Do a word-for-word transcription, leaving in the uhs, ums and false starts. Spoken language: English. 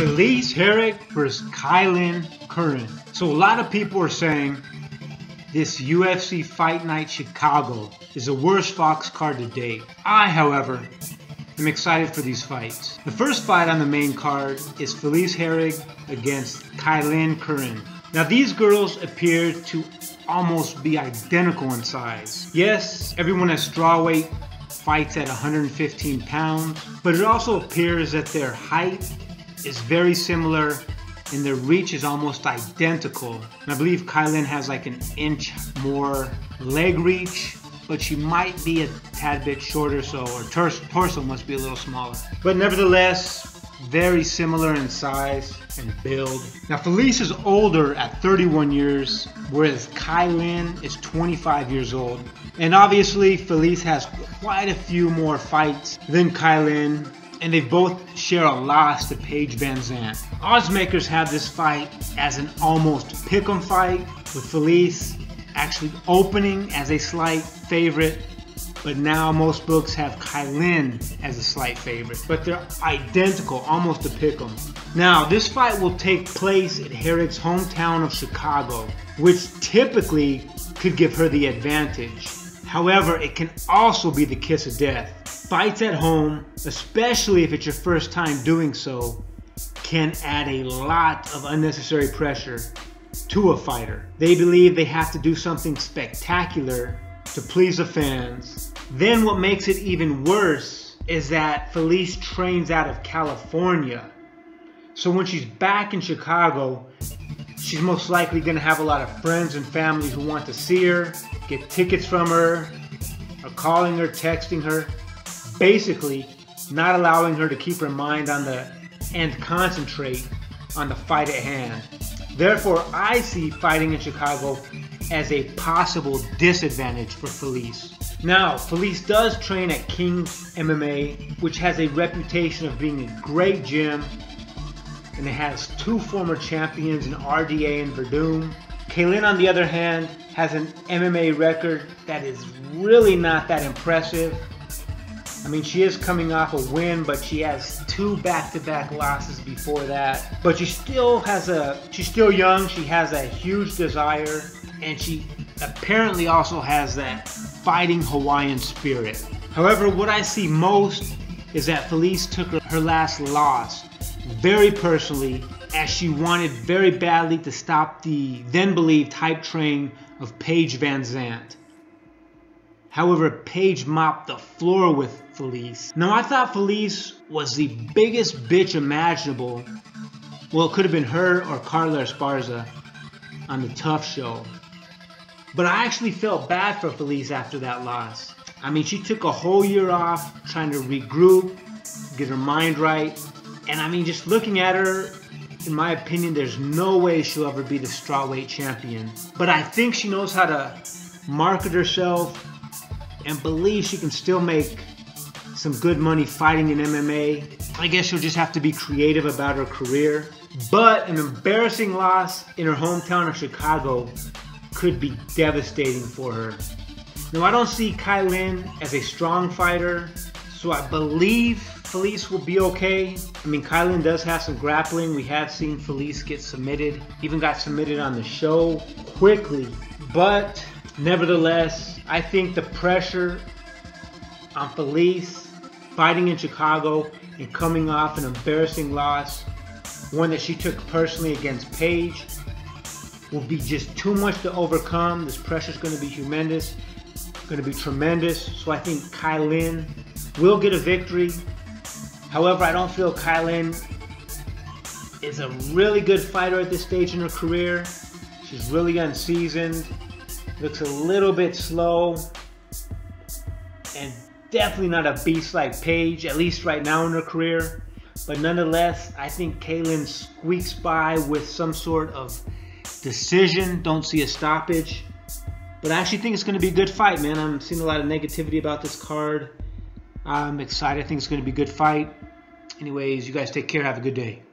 Felice Herrig versus Kailin Curran. So a lot of people are saying this U F C Fight Night Chicago is the worst Fox card to date. I, however, am excited for these fights. The first fight on the main card is Felice Herrig against Kailin Curran. Now these girls appear to almost be identical in size. Yes, everyone at strawweight fights at one hundred fifteen pounds, but it also appears that their height is very similar and their reach is almost identical. And I believe Kailin has like an inch more leg reach, but she might be a tad bit shorter, so her tor- torso must be a little smaller. But nevertheless, very similar in size and build. Now Felice is older at thirty-one years, whereas Kailin is twenty-five years old. And obviously Felice has quite a few more fights than Kailin, and they both share a loss to Paige VanZant. Oddsmakers have this fight as an almost pick'em fight, with Felice actually opening as a slight favorite, but now most books have Kailin as a slight favorite. But they're identical, almost a pick'em. Now, this fight will take place at Herrig's hometown of Chicago, which typically could give her the advantage. However, it can also be the kiss of death. Fights at home, especially if it's your first time doing so, can add a lot of unnecessary pressure to a fighter. They believe they have to do something spectacular to please the fans. Then what makes it even worse is that Felice trains out of California. So when she's back in Chicago, she's most likely going to have a lot of friends and family who want to see her, get tickets from her, or calling her, texting her, basically not allowing her to keep her mind on the and concentrate on the fight at hand. Therefore, I see fighting in Chicago as a possible disadvantage for Felice. Now, Felice does train at King's M M A, which has a reputation of being a great gym, and it has two former champions in R D A and Verdum. Kailin, on the other hand, has an M M A record that is really not that impressive. I mean, she is coming off a win, but she has two back-to-back losses before that. But she still has a, she's still young, she has a huge desire, and she apparently also has that fighting Hawaiian spirit. However, what I see most is that Felice took her, her last loss very personally, as she wanted very badly to stop the then believed hype train of Paige VanZant. However, Paige mopped the floor with Felice. Now, I thought Felice was the biggest bitch imaginable. Well, it could have been her or Carla Esparza on the Tough Show. But I actually felt bad for Felice after that loss. I mean, she took a whole year off trying to regroup, get her mind right. And I mean, just looking at her, in my opinion, there's no way she'll ever be the strawweight champion. But I think she knows how to market herself and believe she can still make some good money fighting in M M A. I guess she'll just have to be creative about her career. But an embarrassing loss in her hometown of Chicago could be devastating for her. Now, I don't see Kailin as a strong fighter, so I believe Felice will be okay. I mean, Kailin does have some grappling. We have seen Felice get submitted, even got submitted on the show quickly. But nevertheless, I think the pressure on Felice fighting in Chicago and coming off an embarrassing loss, one that she took personally against Paige, will be just too much to overcome. This pressure is going to be humongous, going to be tremendous. So I think Kailin will get a victory. However, I don't feel Kailin is a really good fighter at this stage in her career. She's really unseasoned, looks a little bit slow, and definitely not a beast like Paige, at least right now in her career. But nonetheless, I think Kailin squeaks by with some sort of decision. Don't see a stoppage. But I actually think it's going to be a good fight, man. I'm seeing a lot of negativity about this card. I'm excited. I think it's going to be a good fight. Anyways, you guys take care. Have a good day.